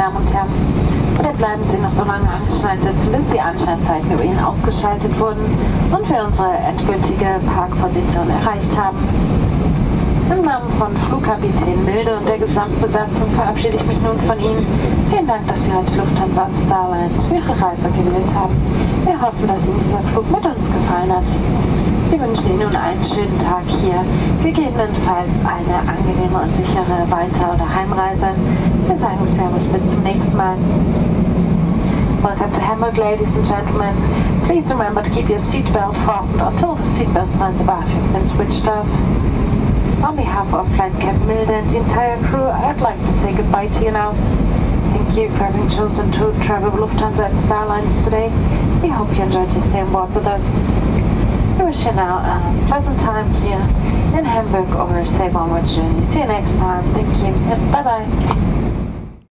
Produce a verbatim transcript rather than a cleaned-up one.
Damen und Herren. Oder bleiben Sie noch so lange angeschnallt sitzen, bis die Anscheinzeichen über Ihnen ausgeschaltet wurden und wir unsere endgültige Parkposition erreicht haben. Im Namen von Flugkapitän Milde und der Gesamtbesatzung verabschiede ich mich nun von Ihnen. Vielen Dank, dass Sie heute Lufthansa und Star Alliance für Ihre Reise gewählt haben. Wir hoffen, dass Ihnen dieser Flug mit uns gefallen hat. Wir wünschen Ihnen nun einen schönen Tag hier, gegebenenfalls eine angenehme und sichere Weiter- oder Heimreise. Wir sagen Servus, bis zum nächsten Mal. Welcome to Hamburg, ladies and gentlemen. Please remember to keep your seatbelt fastened until the seatbelt signs above have been switched off. On behalf of Flight Captain Milde and the entire crew, I'd like to say goodbye to you now. Thank you for having chosen to travel with Lufthansa and Star Alliance today. We hope you enjoyed your stay on board with us. We wish you now a pleasant time here in Hamburg or a safe onward journey. See you next time. Thank you and bye-bye.